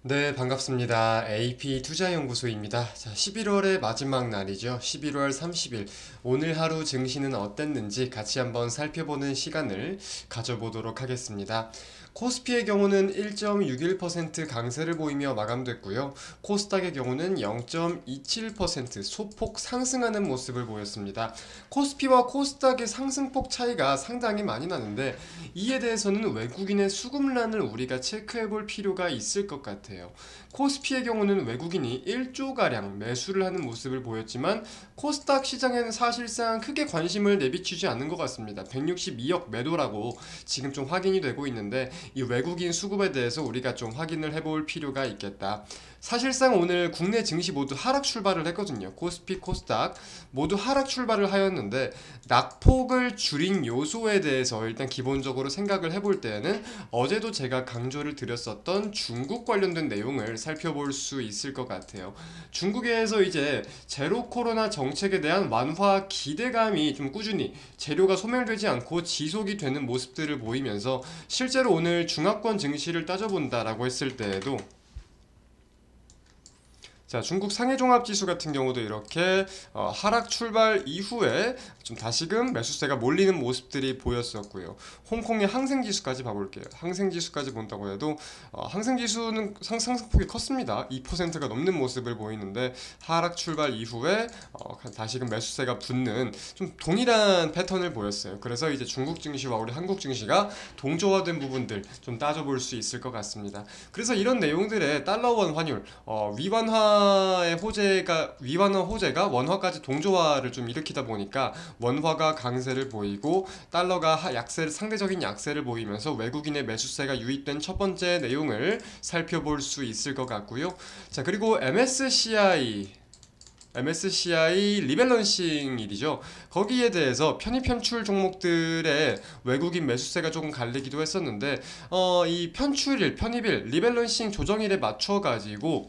네, 반갑습니다. AP투자연구소입니다. 자, 11월의 마지막 날이죠. 11월 30일. 오늘 하루 증시는 어땠는지 같이 한번 살펴보는 시간을 가져보도록 하겠습니다. 코스피의 경우는 1.61% 강세를 보이며 마감됐고요. 코스닥의 경우는 0.27% 소폭 상승하는 모습을 보였습니다. 코스피와 코스닥의 상승폭 차이가 상당히 많이 나는데 이에 대해서는 외국인의 수급란을 우리가 체크해 볼 필요가 있을 것 같아요. 코스피의 경우는 외국인이 1조가량 매수를 하는 모습을 보였지만 코스닥 시장에는 사실상 크게 관심을 내비치지 않는 것 같습니다. 162억 매도라고 지금 좀 확인이 되고 있는데 이 외국인 수급에 대해서 우리가 좀 확인을 해볼 필요가 있겠다. 사실상 오늘 국내 증시 모두 하락 출발을 했거든요. 코스피, 코스닥 모두 하락 출발을 하였는데 낙폭을 줄인 요소에 대해서 일단 기본적으로 생각을 해볼 때에는 어제도 제가 강조를 드렸었던 중국 관련된 내용을 살펴볼 수 있을 것 같아요. 중국에서 이제 제로 코로나 정책에 대한 완화 기대감이 좀 꾸준히 재료가 소멸되지 않고 지속이 되는 모습들을 보이면서 실제로 오늘 중화권 증시를 따져본다라고 했을 때에도 자, 중국 상해종합지수 같은 경우도 이렇게 하락 출발 이후에 좀 다시금 매수세가 몰리는 모습들이 보였었고요. 홍콩의 항생지수까지 봐볼게요. 항생지수까지 본다고 해도 항생지수는 상승폭이 컸습니다. 2%가 넘는 모습을 보이는데 하락 출발 이후에 다시금 매수세가 붙는 좀 동일한 패턴을 보였어요. 그래서 이제 중국 증시와 우리 한국 증시가 동조화된 부분들 좀 따져볼 수 있을 것 같습니다. 그래서 이런 내용들의 달러원 환율 위완화 호재가 원화까지 동조화를 좀 일으키다 보니까 원화가 강세를 보이고 달러가 상대적인 약세를 보이면서 외국인의 매수세가 유입된 첫 번째 내용을 살펴볼 수 있을 것 같고요. 자, 그리고 MSCI 리밸런싱일이죠. 거기에 대해서 편입 편출 종목들의 외국인 매수세가 조금 갈리기도 했었는데 이 편입일, 리밸런싱 조정일에 맞춰 가지고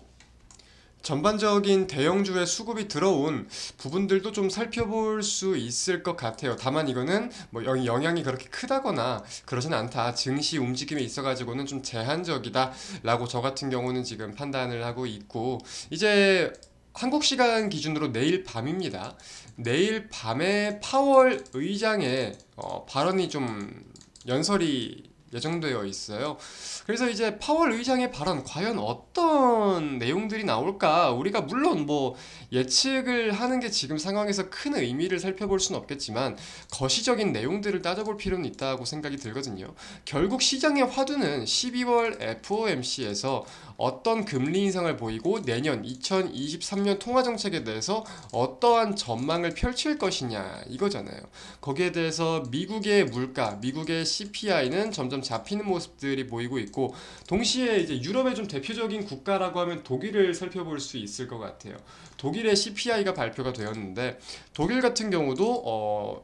전반적인 대형주의 수급이 들어온 부분들도 좀 살펴볼 수 있을 것 같아요. 다만 이거는 뭐 영향이 그렇게 크다거나 그러진 않다. 증시 움직임에 있어가지고는 좀 제한적이다 라고 저 같은 경우는 지금 판단을 하고 있고, 이제 한국 시간 기준으로 내일 밤입니다. 내일 밤에 파월 의장의 발언이 좀 연설이 예정되어 있어요. 그래서 이제 파월 의장의 발언 과연 어떤 내용들이 나올까? 우리가 물론 뭐 예측을 하는 게 지금 상황에서 큰 의미를 살펴볼 수는 없겠지만 거시적인 내용들을 따져볼 필요는 있다고 생각이 들거든요. 결국 시장의 화두는 12월 FOMC에서 어떤 금리 인상을 보이고 내년 2023년 통화 정책에 대해서 어떠한 전망을 펼칠 것이냐 이거잖아요. 거기에 대해서 미국의 물가, 미국의 CPI는 점점 잡히는 모습들이 보이고 있고, 동시에 이제 유럽의 좀 대표적인 국가라고 하면 독일을 살펴볼 수 있을 것 같아요. 독일의 CPI가 발표가 되었는데 독일 같은 경우도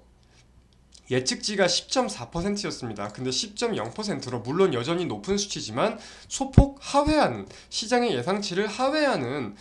예측치가 10.4%였습니다. 근데 10.0%로 물론 여전히 높은 수치지만 소폭 하회하는, 시장의 예상치를 하회하는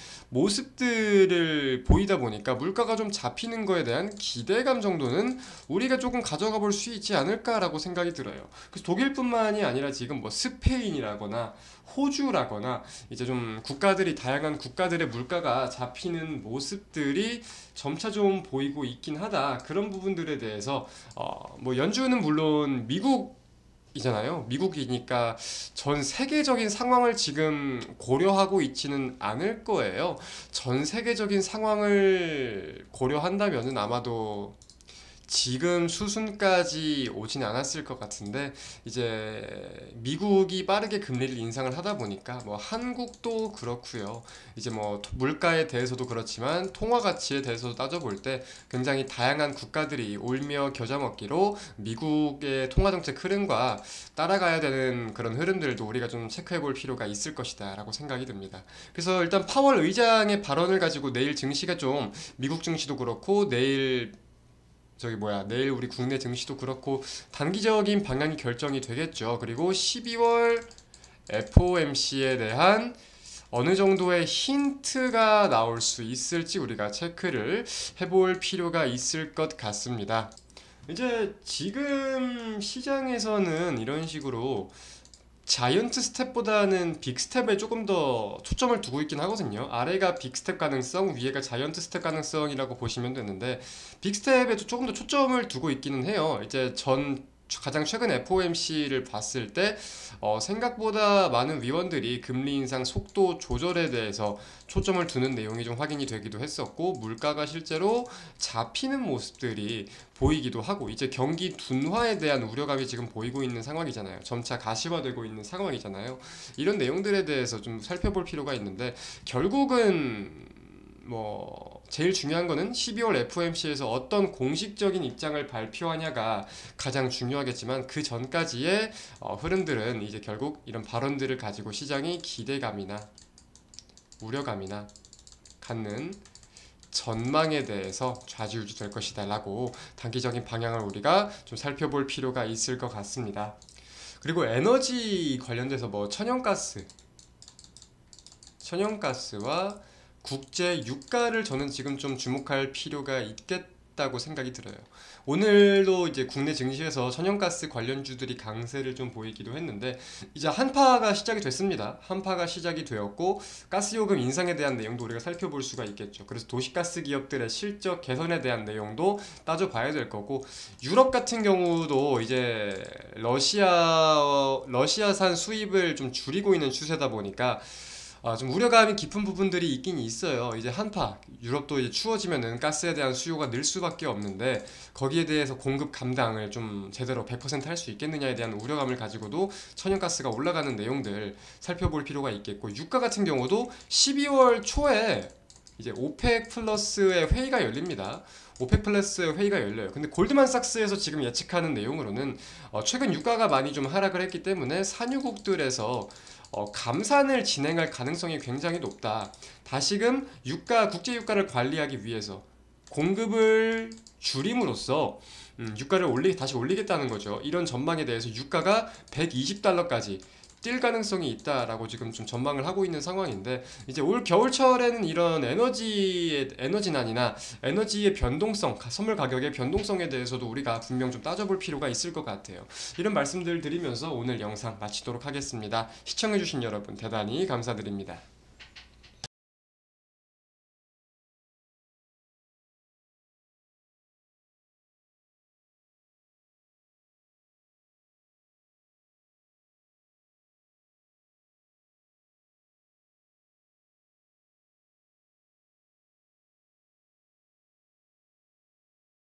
모습들을 보이다 보니까 물가가 좀 잡히는 거에 대한 기대감 정도는 우리가 조금 가져가 볼 수 있지 않을까라고 생각이 들어요. 그래서 독일뿐만이 아니라 지금 뭐 스페인이라거나 호주라거나 이제 좀 다양한 국가들의 물가가 잡히는 모습들이 점차 좀 보이고 있긴 하다. 그런 부분들에 대해서 뭐 연준은 물론 미국이잖아요. 미국이니까 전 세계적인 상황을 지금 고려하고 있지는 않을 거예요. 전 세계적인 상황을 고려한다면은 아마도 지금 수순까지 오진 않았을 것 같은데, 이제 미국이 빠르게 금리를 인상을 하다 보니까 뭐 한국도 그렇고요. 이제 뭐 물가에 대해서도 그렇지만 통화 가치에 대해서도 따져볼 때 굉장히 다양한 국가들이 올며 겨자 먹기로 미국의 통화 정책 흐름과 따라가야 되는 그런 흐름들도 우리가 좀 체크해 볼 필요가 있을 것이다라고 생각이 듭니다. 그래서 일단 파월 의장의 발언을 가지고 내일 증시가 좀, 미국 증시도 그렇고 내일 우리 국내 증시도 그렇고 단기적인 방향이 결정이 되겠죠. 그리고 12월 FOMC에 대한 어느 정도의 힌트가 나올 수 있을지 우리가 체크를 해볼 필요가 있을 것 같습니다. 이제 지금 시장에서는 이런 식으로 자이언트 스텝보다는 빅 스텝에 조금 더 초점을 두고 있긴 하거든요. 아래가 빅 스텝 가능성, 위에가 자이언트 스텝 가능성이라고 보시면 되는데, 빅 스텝에도 조금 더 초점을 두고 있기는 해요. 이제 가장 최근 FOMC를 봤을 때 생각보다 많은 위원들이 금리 인상 속도 조절에 대해서 초점을 두는 내용이 좀 확인이 되기도 했었고, 물가가 실제로 잡히는 모습들이 보이기도 하고, 이제 경기 둔화에 대한 우려감이 지금 보이고 있는 상황이잖아요. 점차 가시화되고 있는 상황이잖아요. 이런 내용들에 대해서 좀 살펴볼 필요가 있는데, 결국은 제일 중요한 거는 12월 FOMC에서 어떤 공식적인 입장을 발표하냐가 가장 중요하겠지만, 그 전까지의 흐름들은 이제 결국 이런 발언들을 가지고 시장이 기대감이나 우려감이나 갖는 전망에 대해서 좌지우지 될 것이다 라고 단기적인 방향을 우리가 좀 살펴볼 필요가 있을 것 같습니다. 그리고 에너지 관련돼서 천연가스와 국제 유가를 저는 지금 좀 주목할 필요가 있겠다고 생각이 들어요. 오늘도 이제 국내 증시에서 천연가스 관련주들이 강세를 좀 보이기도 했는데, 이제 한파가 시작이 됐습니다. 한파가 시작이 되었고, 가스요금 인상에 대한 내용도 우리가 살펴볼 수가 있겠죠. 그래서 도시가스 기업들의 실적 개선에 대한 내용도 따져봐야 될 거고, 유럽 같은 경우도 이제 러시아산 수입을 좀 줄이고 있는 추세다 보니까 좀 우려감이 깊은 부분들이 있긴 있어요. 이제 유럽도 이제 추워지면은 가스에 대한 수요가 늘 수밖에 없는데, 거기에 대해서 공급 감당을 좀 제대로 100% 할 수 있겠느냐에 대한 우려감을 가지고도 천연가스가 올라가는 내용들 살펴볼 필요가 있겠고, 유가 같은 경우도 12월 초에 이제 오펙 플러스의 회의가 열립니다. 오펙 플러스 회의가 열려요. 근데 골드만삭스에서 지금 예측하는 내용으로는 최근 유가가 많이 좀 하락을 했기 때문에 산유국들에서 감산을 진행할 가능성이 굉장히 높다. 다시금 국제 유가를 관리하기 위해서 공급을 줄임으로써 유가를 다시 올리겠다는 거죠. 이런 전망에 대해서 유가가 120달러까지 뛸 가능성이 있다라고 지금 좀 전망을 하고 있는 상황인데, 이제 올 겨울철에는 이런 에너지난이나 에너지의 변동성, 선물 가격의 변동성에 대해서도 우리가 분명 좀 따져볼 필요가 있을 것 같아요. 이런 말씀들 드리면서 오늘 영상 마치도록 하겠습니다. 시청해주신 여러분 대단히 감사드립니다.